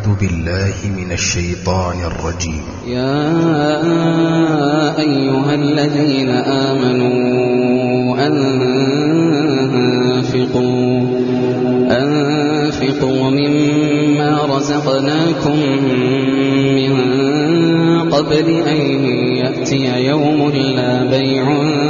أعوذ بالله من الشيطان الرجيم. يا أيها الذين آمنوا أنفقوا مما رزقناكم من قبل أن يأتي يوم لا بيع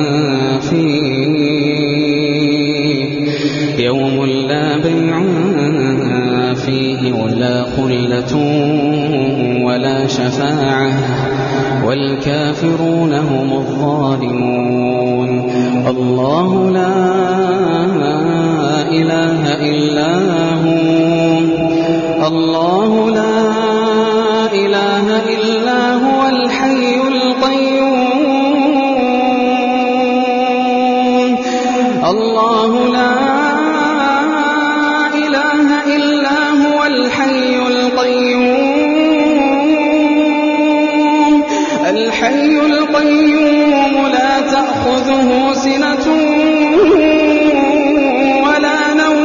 فيه ولا خلة ولا شفاعة والكافرون هم الظالمون. الله لا إله إلا هو الحي القيوم. الله لا إله إلا هو الحي القيوم لا تأخذه سنة ولا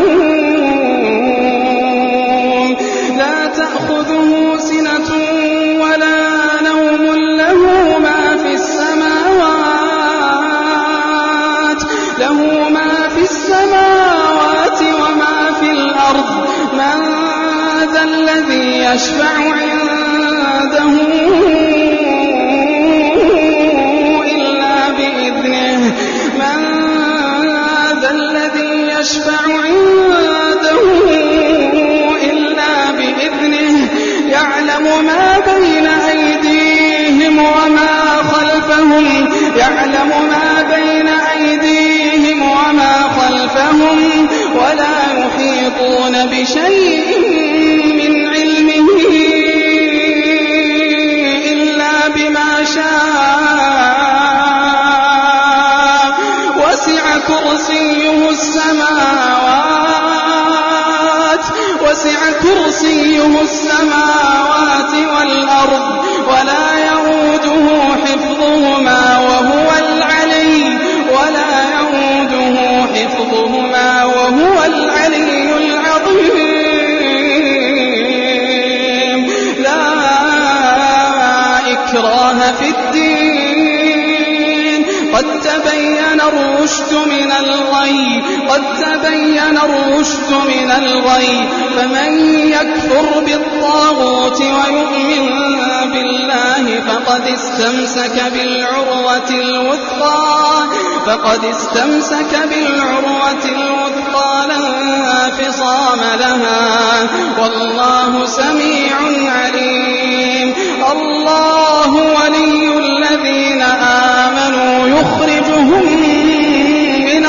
نوم له ما في السماوات وما في الأرض. من ذا الذي يشفع عنده إلا بإذنه. يعلم ما بين أيديهم وما خلفهم ولا يحيطون بشيء من علمه إلا بما شاء. وسع كرسيه السماوات والأرض ولا يئوده حفظهما وهو العلي العظيم. لا إكراه في الدين قد تبين الرشد من الغي. فمن يكفر بالطاغوت ويؤمن بالله فقد استمسك بالعروة الوثقى لا انفصام لها. والله سميع عليم. الله ولي الذين آمنوا يخرجهم من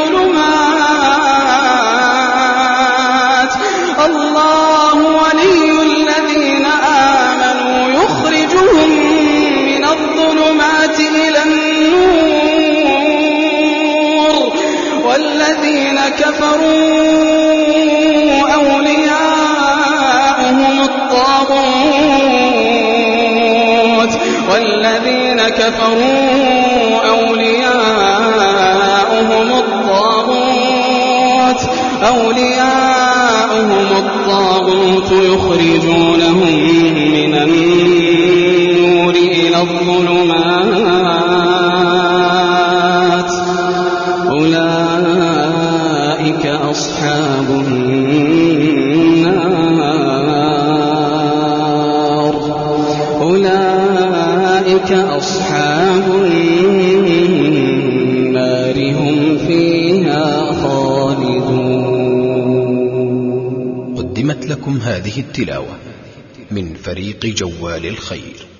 الظلمات إلى النور. والذين كفروا أولياؤهم الطاغوت يخرجونهم من النور إلى الظلمات. أولئك أصحاب النار هم فيها خالدون. قدمت لكم هذه التلاوة من فريق جوال الخير.